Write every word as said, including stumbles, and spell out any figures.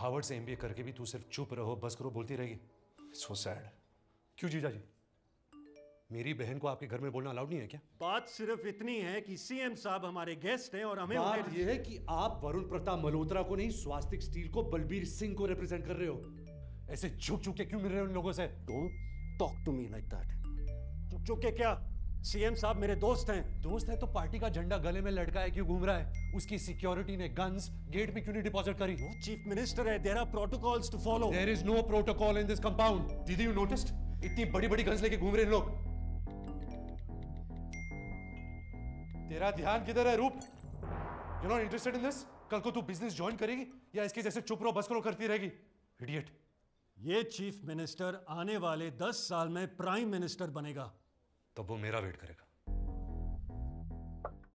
Harvard से MBA करके भी तू सिर्फ चुप रहो बस करो बोलती रहेगी। So sad. क्यों जीजा जी, मेरी बहन को आपके घर में बोलना अलाउड नहीं है क्या? बात सिर्फ इतनी है कि सीएम साहब हमारे गेस्ट हैं और हमें बात यह है कि आप वरुण प्रताप मल्होत्रा को नहीं, स्वास्तिक स्टील को, बलबीर सिंह को रिप्रेजेंट कर रहे हो। ऐसे झुक झुक के क्यों मिल रहे हो उन लोगों से? Don't talk to me like that. चुप चुप के क्या? सीएम साहब मेरे दोस्त हैं। दोस्त है तो पार्टी का झंडा गले में लटकाए क्यों घूम रहा है? उसकी सिक्योरिटी ने गन्स गेट में क्यों नहीं डिपॉजिट करी? वो चीफ मिनिस्टर है, there are protocols to follow. There is no protocol in this compound. दीदी यू नोटिस्ड? इतनी बड़ी बड़ी गन्स लेके घूम रहे हैं लोग। तेरा ध्यान किधर है Roop? You not interested in this? कल को तू बिजनेस ज्वाइन करेगी या इसके जैसे चुप रहो बस करो करती रहेगी? इडियट। ये चीफ मिनिस्टर आने वाले दस साल में प्राइम मिनिस्टर बनेगा। तब वो मेरा वेट करेगा।